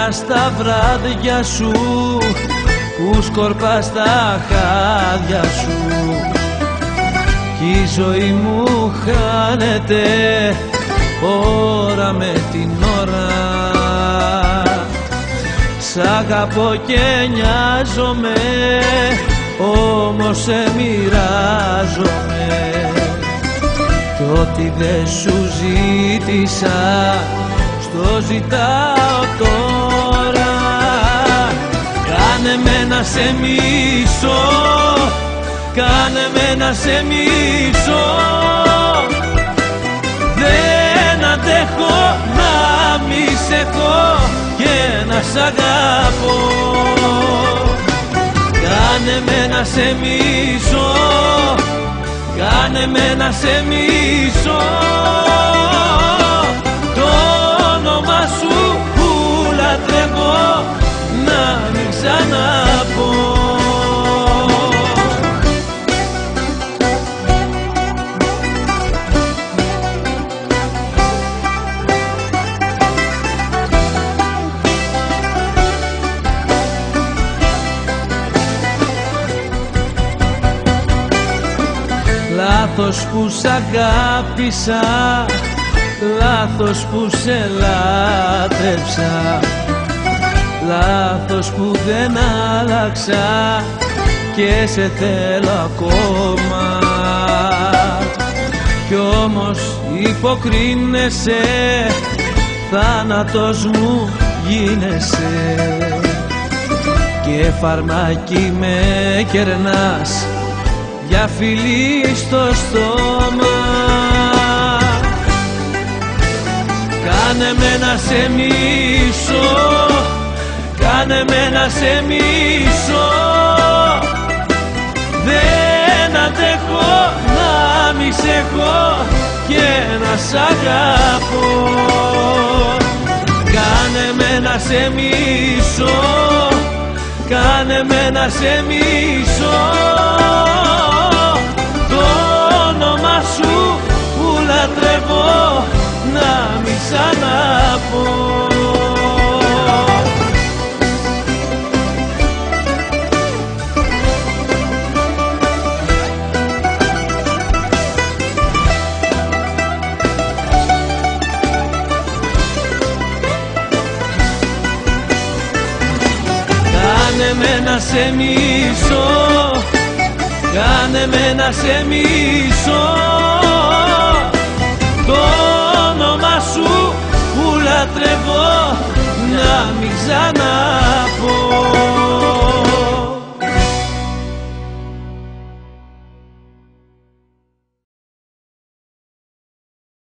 στα βράδια σου που σκορπάς τα χάδια σου κι η ζωή μου χάνεται ώρα με την ώρα. Σ' αγαπώ και νοιάζομαι, όμως σε μοιράζομαι κι ό,τι δεν σου ζήτησα στο ζητάω τώρα. Κάνε με να σε μισώ, κάνε με να σε μισώ. Δεν αντέχω να μη σε έχω και να σ' αγαπώ. Κάνε με να σε μισώ, κάνε με να σε μισώ. Το όνομα σου που λατρεύω να μην ξαναπώ. Λάθος που σ' αγάπησα, λάθος που σε λάτρεψα, λάθος που δεν άλλαξα και σε θέλω ακόμα. Κι όμως υποκρίνεσαι, θάνατος μου γίνεσαι και φαρμάκι με κερνάς για φιλί στο στόμα. Κάνε με να σε μισώ, κάνε με να σε μισώ. Δεν αντέχω να μη σε έχω και να σ' αγαπώ. Κάνε με να σε μισώ, κάνε με να σε μισώ. Το όνομα σου που λατρεύω να μη ξαναπώ. Κάνε με να σε μισώ, κάνε με να σε μισώ. Το όνομα σου που λατρεύω να μην ξαναπώ.